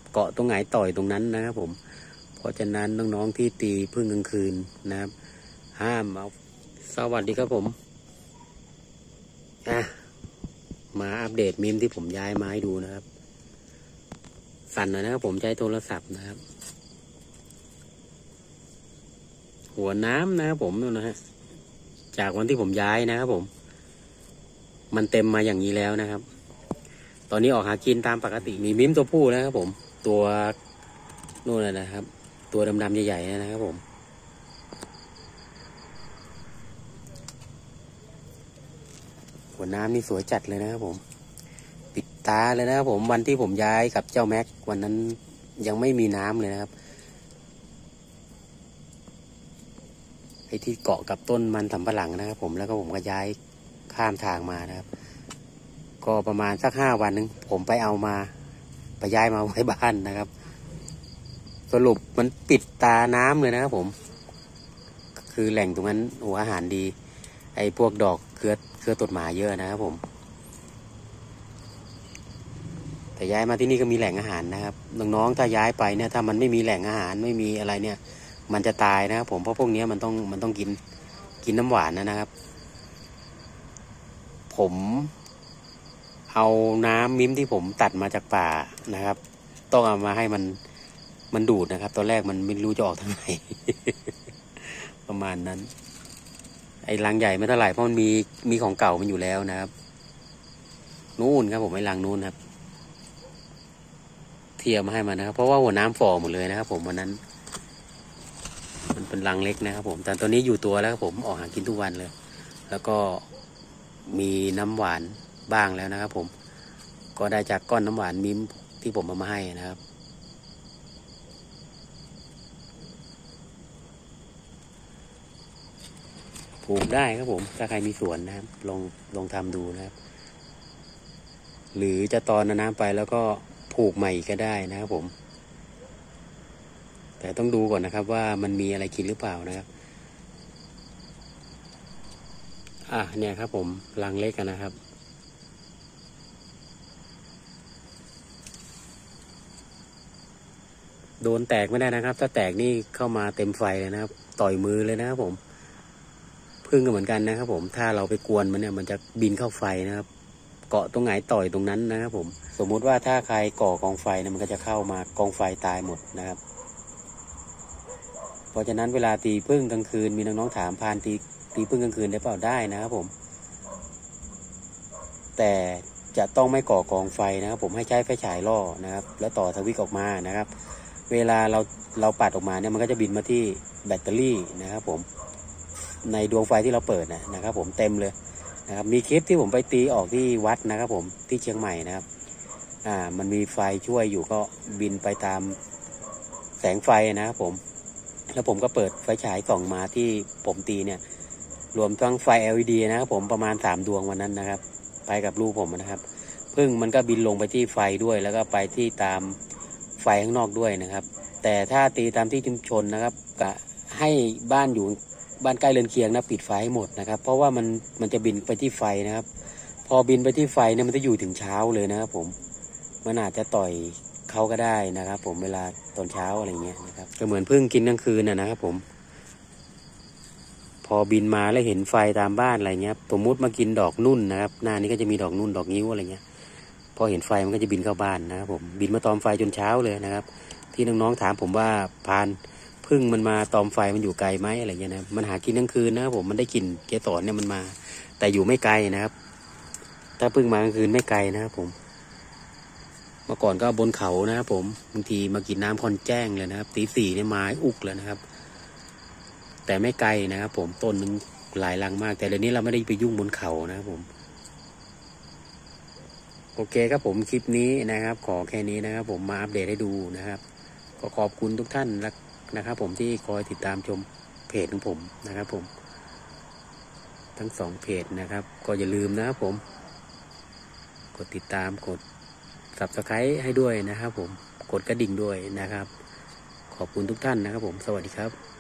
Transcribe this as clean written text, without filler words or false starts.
เกาะตรงไหนต่อยตรงนั้นนะครับผมเพราะฉะนั้นน้องๆที่ตีพึ่งกลางคืนนะครับห้ามเอาสวัสดีครับผมมาอัปเดตมิมที่ผมย้ายมาให้ดูนะครับสั่นหน่อยนะครับผมใช้โทรศัพท์นะครับหัวน้ำนะครับผมนะฮะจากวันที่ผมย้ายนะครับผมมันเต็มมาอย่างนี้แล้วนะครับตอนนี้ออกหากินตามปกติมีมิมตัวผู้นะครับผมตัวนู่นนะครับตัวดำๆใหญ่ๆนะครับผมหัวน้ำนี่สวยจัดเลยนะครับผมปิดตาเลยนะครับผมวันที่ผมย้ายกับเจ้าแม็กวันนั้นยังไม่มีน้ำเลยนะครับไอ้ที่เกาะกับต้นมันสำปะหลังนะครับผมแล้วก็ผมก็ย้ายข้ามทางมานะครับก็ประมาณสัก5 วันนึงผมไปเอามาไปย้ายมาไว้บ้านนะครับสรุปมันปิดตาน้ำเลยนะครับผมคือแหล่งตรงนั้นหัวอาหารดีไอ้พวกดอกเครือตดหมาเยอะนะครับผมแต่ย้ายมาที่นี่ก็มีแหล่งอาหารนะครับน้องๆถ้าย้ายไปเนี่ยถ้ามันไม่มีแหล่งอาหารไม่มีอะไรเนี่ยมันจะตายนะครับผมเพราะพวกนี้มันต้องกินน้ำหวานนะครับผมเอาน้ำมิ้มที่ผมตัดมาจากป่านะครับต้องเอามาให้มันดูดนะครับตอนแรกมันไม่รู้จะออกทางไหน ประมาณนั้นไอ้รังใหญ่ไม่เท่าไหร่เพราะมันมีของเก่ามันอยู่แล้วนะครับนู่นครับผมไอ้รังนู่นครับเทียมมาให้มันนะครับเพราะว่าหัวน้ำฝ่อหมดเลยนะครับผมวันนั้นมันเป็นรังเล็กนะครับผมแต่ตอนนี้อยู่ตัวแล้วครับผมออกหากินทุกวันเลยแล้วก็มีน้ำหวานบ้างแล้วนะครับผมก็ได้จากก้อนน้ำหวานมิ้มที่ผมเอามาให้นะครับปลูกได้ครับผมถ้าใครมีสวนนะครับลองทำดูนะครับหรือจะตอนน้ำไปแล้วก็ปลูกใหม่ก็ได้นะครับผมแต่ต้องดูก่อนนะครับว่ามันมีอะไรกินหรือเปล่านะครับเนี่ยครับผมรังเล็กนะครับโดนแตกไม่ได้นะครับถ้าแตกนี่เข้ามาเต็มไฟเลยนะครับต่อยมือเลยนะครับผมพึ่งก็เหมือนกันนะครับผมถ้าเราไปกวนมันเนี่ยมันจะบินเข้าไฟนะครับเกาะตรงไหนต่อยตรงนั้นนะครับผมสมมุติว่าถ้าใครก่อกองไฟเนี่ยมันก็จะเข้ามากองไฟตายหมดนะครับเพราะฉะนั้นเวลาตีพึ่งกลางคืนมีน้องๆถามพานตีพึ่งกลางคืนได้เปล่าได้นะครับผมแต่จะต้องไม่ก่อกองไฟนะครับผมให้ใช้ไฟฉายล่อนะครับแล้วต่อสวิตช์ออกมานะครับเวลาเราปัดออกมาเนี่ยมันก็จะบินมาที่แบตเตอรี่นะครับผมในดวงไฟที่เราเปิดนะครับผมเต็มเลยนะครับมีคลิปที่ผมไปตีออกที่วัดนะครับผมที่เชียงใหม่นะครับมันมีไฟช่วยอยู่ก็บินไปตามแสงไฟนะครับผมแล้วผมก็เปิดไฟฉายส่องมาที่ผมตีเนี่ยรวมทั้งไฟ LED นะครับผมประมาณ3 ดวงวันนั้นนะครับไปกับลูกผมนะครับพึ่งมันก็บินลงไปที่ไฟด้วยแล้วก็ไปที่ตามไฟข้างนอกด้วยนะครับแต่ถ้าตีตามที่ชุมชนนะครับก็ให้บ้านใกล้เรือนเคียงนะปิดไฟให้หมดนะครับเพราะว่ามันจะบินไปที่ไฟนะครับพอบินไปที่ไฟเนี่ยมันจะอยู่ถึงเช้าเลยนะครับผมมันอาจจะต่อยเขาก็ได้นะครับผมเวลาตอนเช้าอะไรเงี้ยนะครับก็เหมือนพึ่งกินกลางคืนนะครับผมพอบินมาแล้วเห็นไฟตามบ้านอะไรเงี้ยสมมุติมากินดอกนุ่นนะครับหน้านี้ก็จะมีดอกนุ่นดอกงิ้วอะไรเงี้ยพอเห็นไฟมันก็จะบินเข้าบ้านนะครับผมบินมาตอมไฟจนเช้าเลยนะครับที่น้องๆถามผมว่าพานพึ่งมันมาตอมไฟมันอยู่ไกลไหมอะไรเงี้ยนะมันหากินกลางคืนนะครับผมมันได้กลิ่นเกสรเนี่ยมันมาแต่อยู่ไม่ไกลนะครับถ้าพึ่งมากลางคืนไม่ไกลนะครับผมเมื่อก่อนก็บนเขานะครับผมบางทีมากินน้ำคอนแจ้งเลยนะครับตี 4เนี่ยไม้อุกเลยนะครับแต่ไม่ไกลนะครับผมต้นนึงหลายรังมากแต่เดี๋ยวนี้เราไม่ได้ไปยุ่งบนเขานะครับผมโอเคครับผมคลิปนี้นะครับขอแค่นี้นะครับผมมาอัปเดตให้ดูนะครับก็ขอบคุณทุกท่านนะครับผมที่คอยติดตามชมเพจของผมนะครับผมทั้ง2เพจนะครับก็อย่าลืมนะครับผมกดติดตามกดSubscribe ให้ด้วยนะครับผมกดกระดิ่งด้วยนะครับขอบคุณทุกท่านนะครับผมสวัสดีครับ